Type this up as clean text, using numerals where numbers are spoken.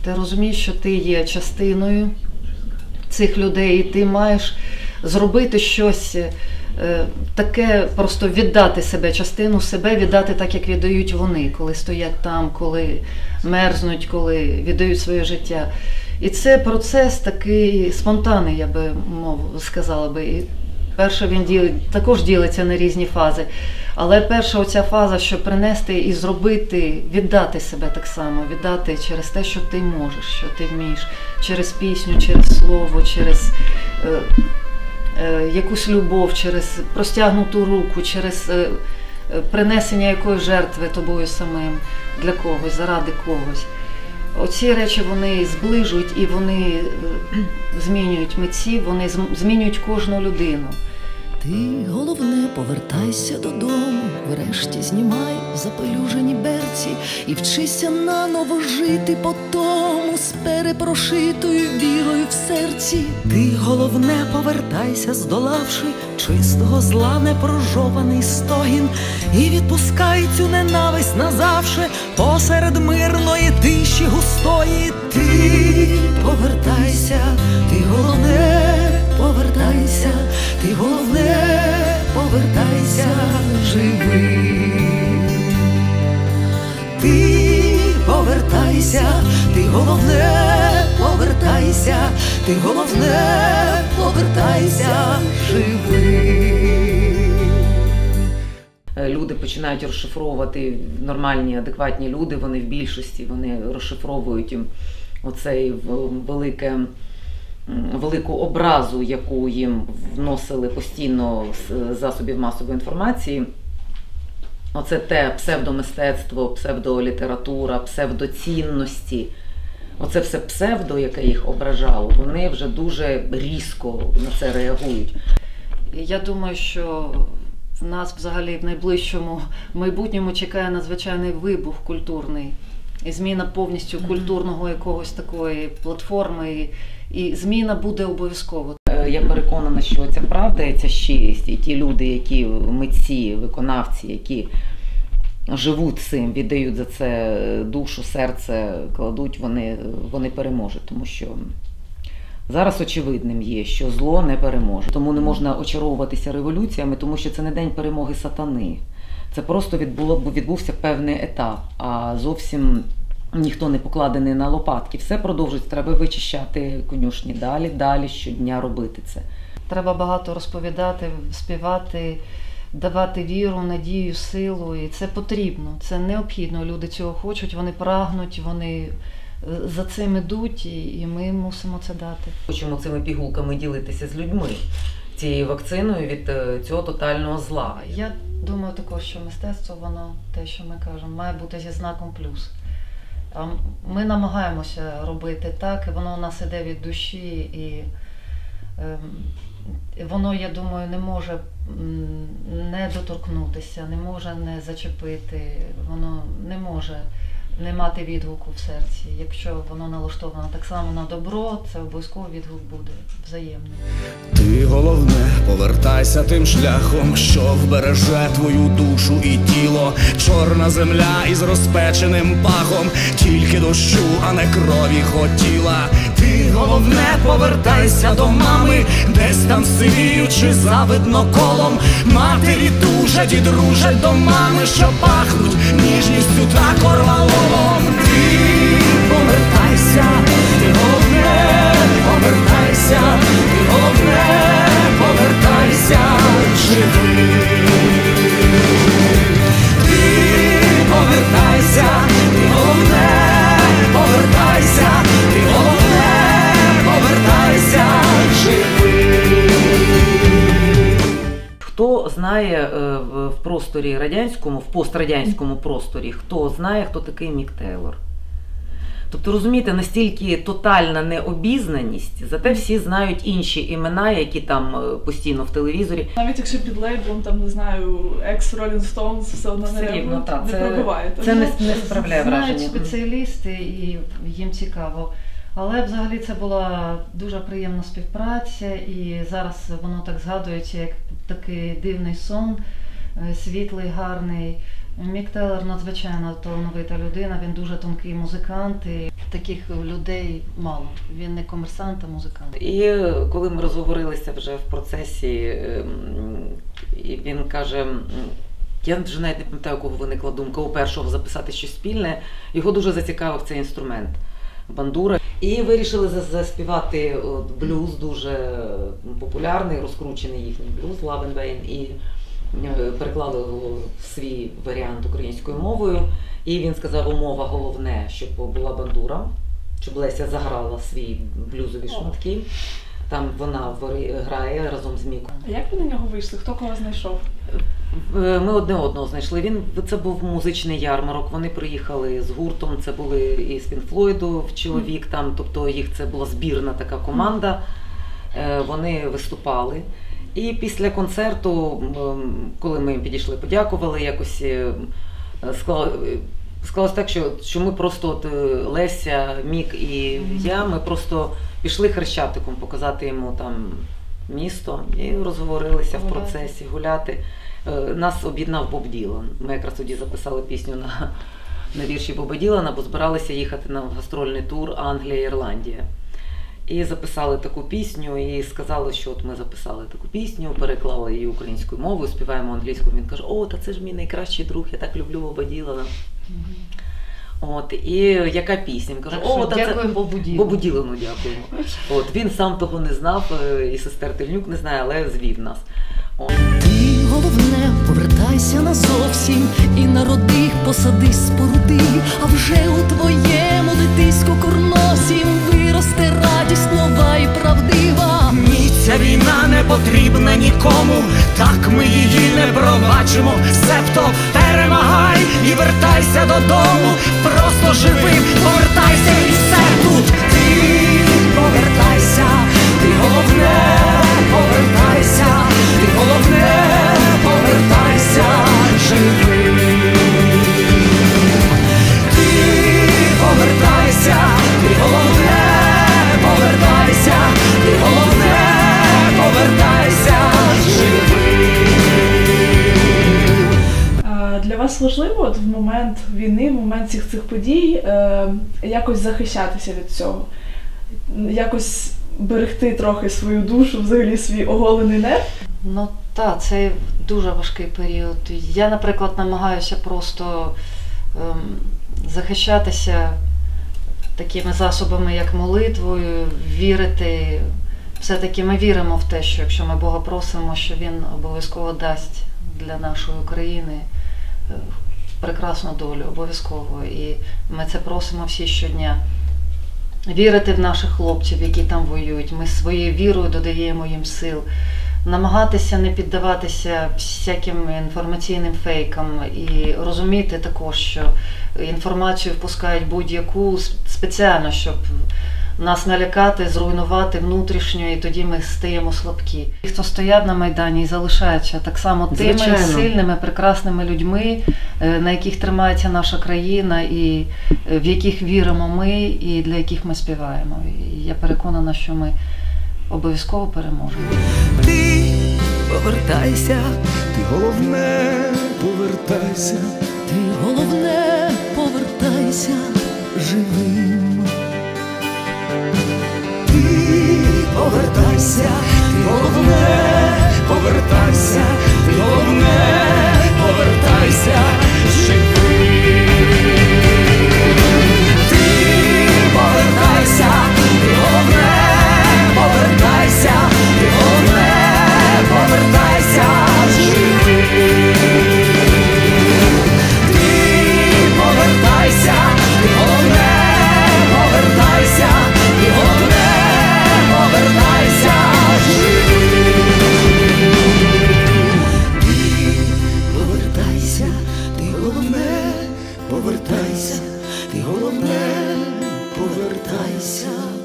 Ти розумієш, що ти є частиною цих людей, і ти маєш зробити щось таке, просто віддати себе, частину себе віддати так, як віддають вони, коли стоять там, коли мерзнуть, коли віддають своє життя. І це процес такий спонтанний, я би сказала би. І перше, він також ділиться на різні фази. Але перша оця фаза, що принести і зробити, віддати себе так само, віддати через те, що ти можеш, що ти вмієш, через пісню, через слово, через якусь любов, через простягнуту руку, через принесення якоїсь жертви тобою самим для когось, заради когось. Оці речі вони зближують і вони змінюють митців, вони змінюють кожну людину. Ти, головне, повертайся додому, врешті знімай запелюжені берці і вчися наново жити по тому з перепрошитою вірою в серці. Ти, головне, повертайся, здолавши чистого зла непрожований стогін, і відпускай цю ненависть назавше посеред мирної тиші густої. Ти повертайся, ти, головне, повертайся, ти, головне, повертайся живий. Ти повертайся, ти, головне, повертайся, ти, головне, повертайся живий. Люди починають розшифровувати, нормальні, адекватні люди, вони в більшості, вони розшифровують оцей велику образу, яку їм вносили постійно з засобів масової інформації. Оце те псевдомистецтво, псевдолітература, псевдоцінності. Оце все псевдо, яке їх ображало, вони вже дуже різко на це реагують. Я думаю, що в нас взагалі в найближчому майбутньому чекає надзвичайний вибух культурний. І зміна повністю культурного якогось такої платформи, і зміна буде обов'язково. Я переконана, що ця правда і ця щирість, і ті люди, які митці, виконавці, які живуть цим, віддають за це душу, серце, кладуть, вони переможуть. Тому що зараз очевидним є, що зло не переможе. Тому не можна очаровуватися революціями, тому що це не день перемоги сатани. Це просто відбувся певний етап, а зовсім ніхто не покладений на лопатки. Все продовжується, треба вичищати конюшні далі, щодня робити це. Треба багато розповідати, співати, давати віру, надію, силу, і це потрібно, це необхідно. Люди цього хочуть, вони прагнуть, вони за цим ідуть, і ми мусимо це дати. Хочемо цими пігулками ділитися з людьми, цією вакциною від цього тотального зла. Я думаю також, що мистецтво, воно, те, що ми кажемо, має бути зі знаком плюс. Ми намагаємося робити так, і воно у нас іде від душі, і воно, я думаю, не може не доторкнутися, не може не зачепити, воно не може не мати відгуку в серці. Якщо воно налаштовано так само на добро, це обов'язково відгук буде взаємний. Ти, головне, повертайся тим шляхом, що вбереже твою душу і тіло. Чорна земля із розпеченим пахом, тільки дощу, а не крові хотіла. Ти, головне, повертайся до мами, десь там сивіючи завидно колом. Матері тужать і дружать до мами, що пахнуть ніжністю та корвалолом. Ти повертайся, ти, головне, повертайся, ти, головне, повертайся живий. Ти повертайся, ти, головне, повертайся, ти, головне, повертайся живий. Хто знає в просторі радянському, в пострадянському просторі, хто знає, хто такий Мік Тейлор? Тобто, розумієте, настільки тотальна необізнаність, зате всі знають інші імена, які там постійно в телевізорі. Навіть якщо під лейблом, там, не знаю, екс-Rolling Stones, все одно не пробиває. Це не справляє враження. Знають спеціалісти, і їм цікаво. Але взагалі це була дуже приємна співпраця, і зараз воно так згадується, як такий дивний сон, світлий, гарний. Мік Теллер надзвичайно талановита людина, він дуже тонкий музикант, і таких людей мало. Він не комерсант, а музикант. І коли ми розговорилися вже в процесі, і він каже, я вже навіть не пам'ятаю, у кого виникла думка у першого записати щось спільне, його дуже зацікавив цей інструмент – бандура. І вирішили заспівати блюз, дуже популярний, розкручений їхній блюз «Love and Vain», і переклали його в свій варіант українською мовою. І він сказав, умова головне, щоб була бандура, щоб Леся заграла свої блюзові шматки. Там вона грає разом з Міком. А як ви на нього вийшли? Хто кого знайшов? Ми одне одного знайшли. Це був музичний ярмарок. Вони приїхали з гуртом. Це були і з Pink Floyd чоловік там, тобто їх це була збірна така команда. Вони виступали. І після концерту, коли ми їм підійшли, подякували, якось склалось так, що ми просто, Леся, Мік і я, ми просто пішли Хрещатиком показати йому там місто і розговорилися в процесі, гуляти. Нас об'єднав Боб Ділан. Ми якраз тоді записали пісню на вірші Боба Ділана, бо збиралися їхати на гастрольний тур Англія-Ірландія. І записали таку пісню, і сказали, що от ми записали таку пісню, переклали її українською мовою, співаємо англійською. Він каже, о, та це ж мій найкращий друг, я так люблю Боба Ділана. От, і яка пісня? Він каже, о, та це Бобу Ділану дякуємо. От, він сам того не знав, і сестер Тельнюк не знає, але звів нас. Ти, головне, повертайся назовсім і народи, посади, споруди, а вже у твоєму дитиську-курносім виросте радість нова і правдива. Ні, ця війна не потрібна нікому, так ми її не пробачимо. Себто перемагай і вертайся додому, просто живим повертайся і все тут. Ти повертайся, ти головне, повертайся, ти головне, повертайся живим. Ти повертайся, ти головне, повертайся, ти головне, повертайся живим. Для вас важливо от в момент війни, в момент всіх цих подій якось захищатися від цього? Якось берегти трохи свою душу, взагалі свій оголений нерв? Ну так, це дуже важкий період. Я, наприклад, намагаюся просто захищатися такими засобами, як молитвою, вірити. Все-таки ми віримо в те, що якщо ми Бога просимо, що Він обов'язково дасть для нашої України прекрасну долю, обов'язково. І ми це просимо всі щодня. Вірити в наших хлопців, які там воюють. Ми своєю вірою додаємо їм сил. Намагатися не піддаватися всяким інформаційним фейкам і розуміти також, що інформацію впускають будь-яку спеціально, щоб нас налякати, зруйнувати внутрішньо, і тоді ми стаємо слабкі. Ті, хто стоять на Майдані і залишаються так само тими сильними, прекрасними людьми, на яких тримається наша країна, і в яких віримо ми, і для яких ми співаємо. І я переконана, що ми обов'язково переможемо. Ти повертайся, Ти головне, повертайся, ти головне, повертайся живим. Ти повертайся, ти головне, повертайся, ти головне, повертайся живим. Ти повертайся, ти головне, повертайся, ти головне, повертайся живим. Ти повертайся, ти головне, повертайся, ти головне, повертайся живим. Ти повертайся, ти головне, повертайся, ти головне, повертайся.